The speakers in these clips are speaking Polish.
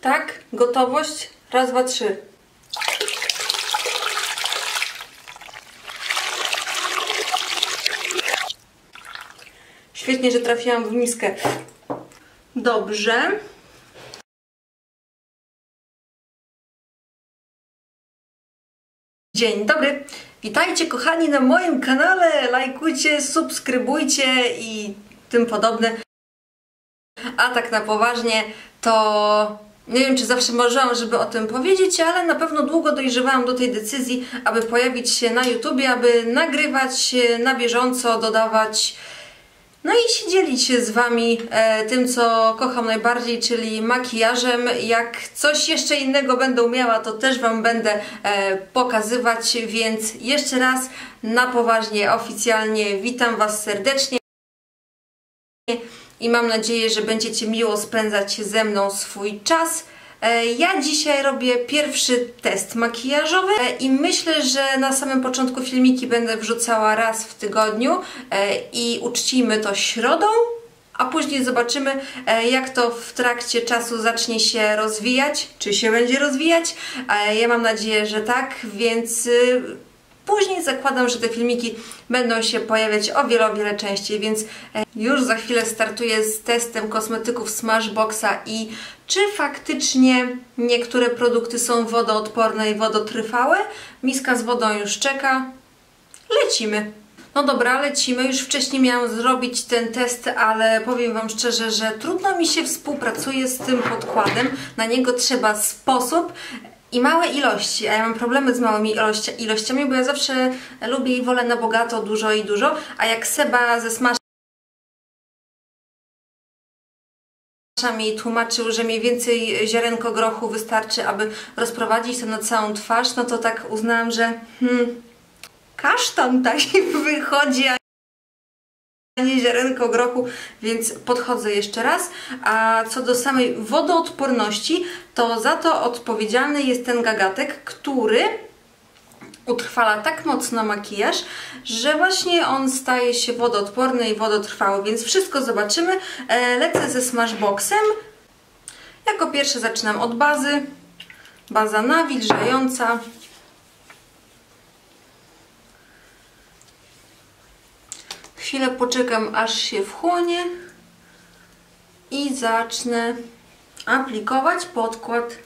Tak, gotowość. Raz, dwa, trzy. Świetnie, że trafiłam w miskę. Dobrze. Dzień dobry. Witajcie kochani na moim kanale. Lajkujcie, subskrybujcie i tym podobne. A tak na poważnie to nie wiem, czy zawsze marzyłam, żeby o tym powiedzieć, ale na pewno długo dojrzewałam do tej decyzji, aby pojawić się na YouTubie, aby nagrywać na bieżąco, dodawać, no i się dzielić się z Wami tym, co kocham najbardziej, czyli makijażem. Jak coś jeszcze innego będę umiała, to też Wam będę pokazywać, więc jeszcze raz na poważnie, oficjalnie witam Was serdecznie i mam nadzieję, że będziecie miło spędzać ze mną swój czas. Ja dzisiaj robię pierwszy test makijażowy i myślę, że na samym początku filmiki będę wrzucała raz w tygodniu i uczcijmy to środą, a później zobaczymy, jak to w trakcie czasu zacznie się rozwijać, czy się będzie rozwijać. Ja mam nadzieję, że tak, więc później zakładam, że te filmiki będą się pojawiać o wiele częściej, więc już za chwilę startuję z testem kosmetyków Smashboxa i czy faktycznie niektóre produkty są wodoodporne i wodotrwałe. Miska z wodą już czeka. Lecimy. No dobra, lecimy. Już wcześniej miałam zrobić ten test, ale powiem Wam szczerze, że trudno mi się współpracuje z tym podkładem. Na niego trzeba sposób i małe ilości, a ja mam problemy z małymi ilościami, bo ja zawsze lubię i wolę na bogato, dużo i dużo, a jak Seba ze Smash mi tłumaczył, że mniej więcej ziarenko grochu wystarczy, aby rozprowadzić to na całą twarz, no to tak uznałam, że kasztan taki wychodzi, a nie ziarenko grochu, więc podchodzę jeszcze raz. A co do samej wodoodporności, to za to odpowiedzialny jest ten gagatek, który utrwala tak mocno makijaż, że właśnie on staje się wodoodporny i wodotrwały, więc wszystko zobaczymy. Lecę ze Smashboxem. Jako pierwsze zaczynam od bazy. Baza nawilżająca. Chwilę poczekam, aż się wchłonie i zacznę aplikować podkład.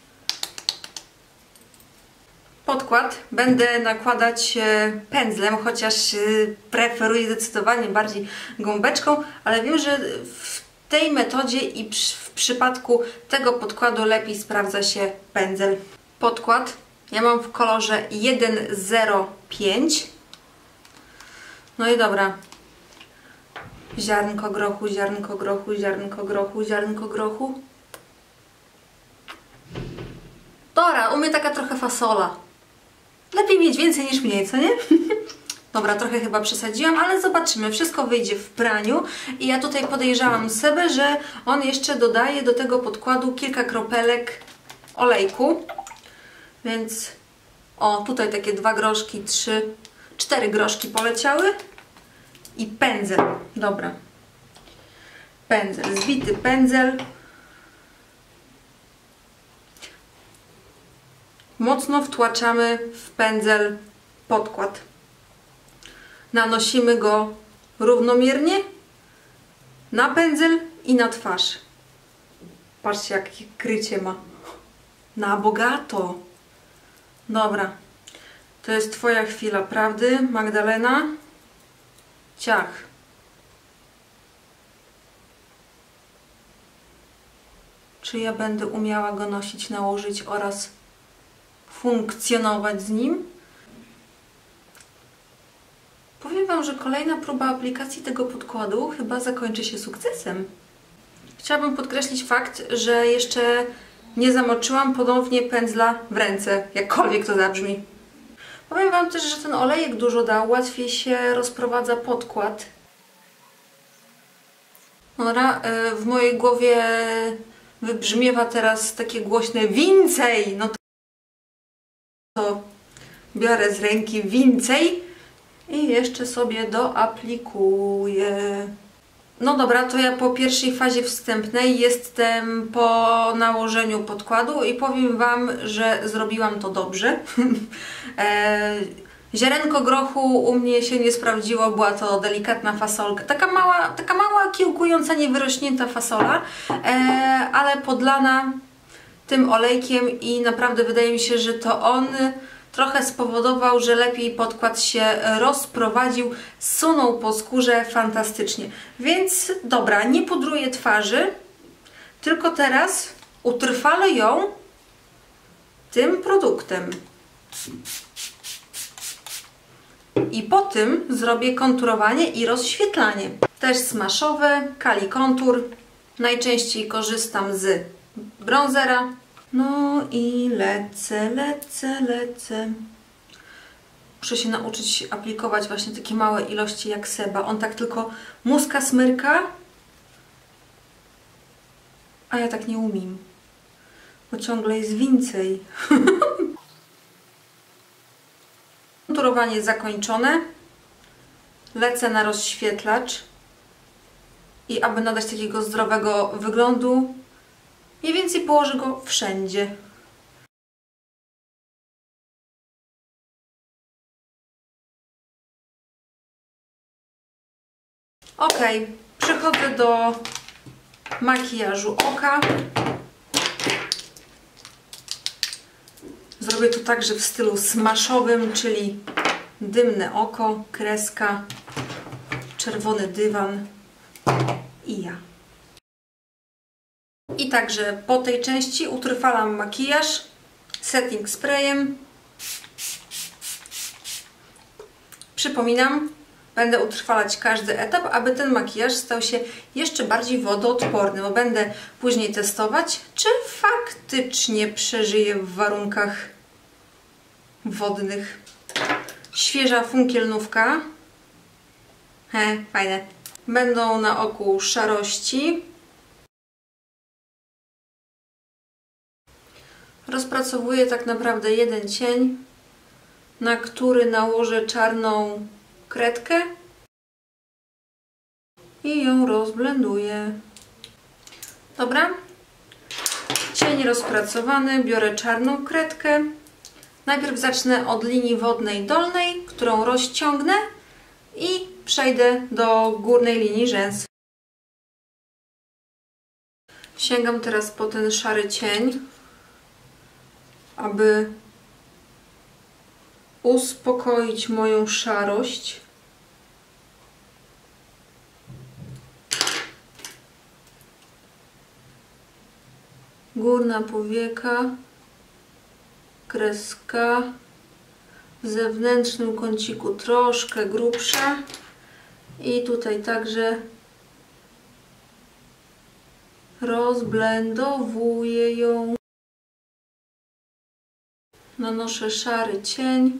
Podkład będę nakładać pędzlem, chociaż preferuję zdecydowanie bardziej gąbeczką, ale wiem, że w tej metodzie i w przypadku tego podkładu lepiej sprawdza się pędzel. Podkład ja mam w kolorze 105. No i dobra. Ziarnko grochu, ziarnko grochu, ziarnko grochu, ziarnko grochu. Dobra, u mnie taka trochę fasola. Lepiej mieć więcej niż mniej, co nie? Dobra, trochę chyba przesadziłam, ale zobaczymy. Wszystko wyjdzie w praniu i ja tutaj podejrzałam Sebę, że on jeszcze dodaje do tego podkładu kilka kropelek olejku. Więc o, tutaj takie 2 groszki, 4 groszki poleciały. I pędzel. Dobra. Pędzel, zbity pędzel. Mocno wtłaczamy w pędzel podkład. Nanosimy go równomiernie na pędzel i na twarz. Patrzcie, jakie krycie ma. Na bogato. Dobra. To jest Twoja chwila prawdy, Magdalena. Ciach. Czy ja będę umiała go nosić, nałożyć oraz funkcjonować z nim? Powiem Wam, że kolejna próba aplikacji tego podkładu chyba zakończy się sukcesem. Chciałabym podkreślić fakt, że jeszcze nie zamoczyłam ponownie pędzla w ręce, jakkolwiek to zabrzmi. Powiem Wam też, że ten olejek dużo dał, łatwiej się rozprowadza podkład. Dobra, w mojej głowie wybrzmiewa teraz takie głośne więcej. No to biorę z ręki więcej i jeszcze sobie doaplikuję. No dobra, to ja po pierwszej fazie wstępnej jestem po nałożeniu podkładu i powiem Wam, że zrobiłam to dobrze. Ziarenko grochu u mnie się nie sprawdziło, była to delikatna fasolka, taka mała kiełkująca, niewyrośnięta fasola, ale podlana tym olejkiem i naprawdę wydaje mi się, że to on trochę spowodował, że lepiej podkład się rozprowadził, sunął po skórze fantastycznie. Więc dobra, nie pudruję twarzy, tylko teraz utrwalę ją tym produktem. I po tym zrobię konturowanie i rozświetlanie. Też smashowe, Kali Kontur. Najczęściej korzystam z bronzera. No i lecę. Muszę się nauczyć aplikować właśnie takie małe ilości jak Seba. On tak tylko muska smyrka, a ja tak nie umiem, bo ciągle jest więcej. Konturowanie zakończone. Lecę na rozświetlacz i aby nadać takiego zdrowego wyglądu, mniej więcej położę go wszędzie. Ok, przechodzę do makijażu oka. Zrobię to także w stylu smashowym, czyli dymne oko, kreska, czerwony dywan i ja. I także po tej części utrwalam makijaż setting sprayem. Przypominam, będę utrwalać każdy etap, aby ten makijaż stał się jeszcze bardziej wodoodporny, bo będę później testować, czy faktycznie przeżyje w warunkach wodnych. Świeża funkielnówka. Fajne. Będą na oku szarości. Rozpracowuję tak naprawdę jeden cień, na który nałożę czarną kredkę i ją rozblenduję. Dobra, cień rozpracowany, biorę czarną kredkę. Najpierw zacznę od linii wodnej dolnej, którą rozciągnę i przejdę do górnej linii rzęs. Sięgam teraz po ten szary cień, aby uspokoić moją szarość. Górna powieka, kreska, w zewnętrznym kąciku troszkę grubsza i tutaj także rozblendowuję ją. Nanoszę szary cień,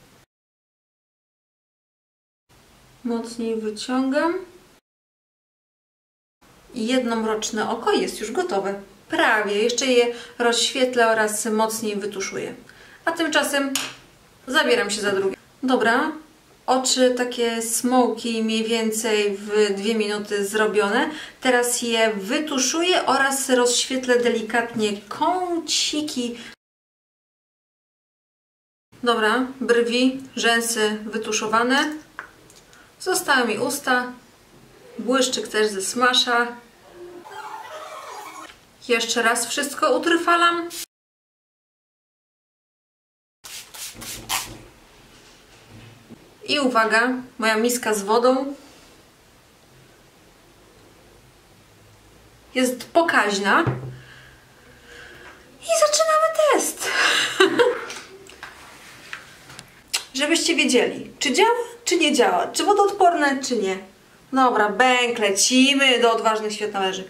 mocniej wyciągam i jedno mroczne oko jest już gotowe. Prawie, jeszcze je rozświetlę oraz mocniej wytuszuję. A tymczasem zabieram się za drugie. Dobra, oczy takie smoki mniej więcej w 2 minuty zrobione. Teraz je wytuszuję oraz rozświetlę delikatnie kąciki. Dobra, brwi, rzęsy wytuszowane. Zostały mi usta, błyszczyk też ze Smasha. Jeszcze raz wszystko utrwalam. I uwaga, moja miska z wodą jest pokaźna. I zaczynamy test. Żebyście wiedzieli, czy działa, czy nie działa, czy wodoodporne, czy nie. Dobra, bęk, lecimy, do odważnych świat należy.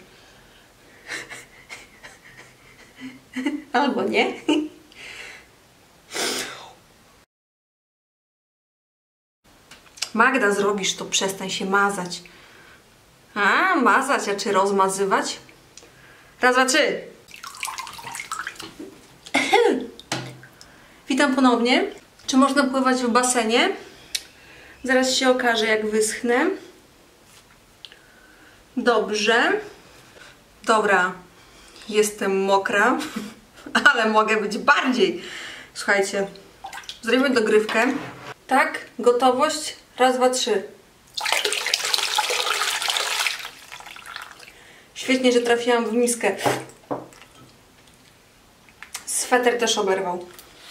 Albo nie. Magda, zrobisz to, przestań się mazać. A, mazać, a czy rozmazywać? Raz, dwa, trzy. Witam ponownie. Czy można pływać w basenie? Zaraz się okaże, jak wyschnę. Dobrze. Dobra, jestem mokra, ale mogę być bardziej. Słuchajcie, zrobimy dogrywkę. Tak, gotowość. Raz, dwa, trzy. Świetnie, że trafiłam w miskę. Sweter też oberwał.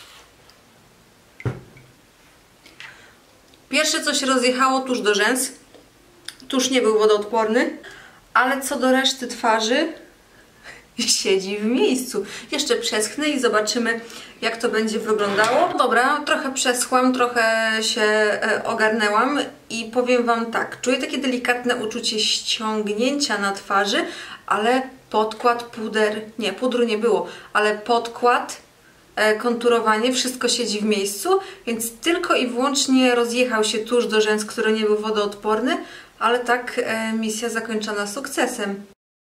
Pierwsze, co się rozjechało, tusz do rzęs. Tusz nie był wodoodporny, ale co do reszty twarzy, siedzi w miejscu. Jeszcze przeschnę i zobaczymy, jak to będzie wyglądało. Dobra, trochę przeschłam, trochę się ogarnęłam i powiem Wam tak, czuję takie delikatne uczucie ściągnięcia na twarzy, ale podkład, puder, nie, pudru nie było, ale podkład, konturowanie, wszystko siedzi w miejscu, więc tylko i wyłącznie rozjechał się tusz do rzęs, który nie był wodoodporny, ale tak misja zakończona sukcesem.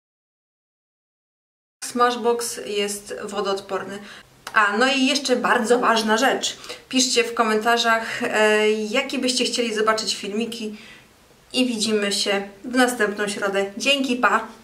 Smashbox jest wodoodporny. A, no i jeszcze bardzo ważna rzecz. Piszcie w komentarzach, jakie byście chcieli zobaczyć filmiki i widzimy się w następną środę. Dzięki, pa!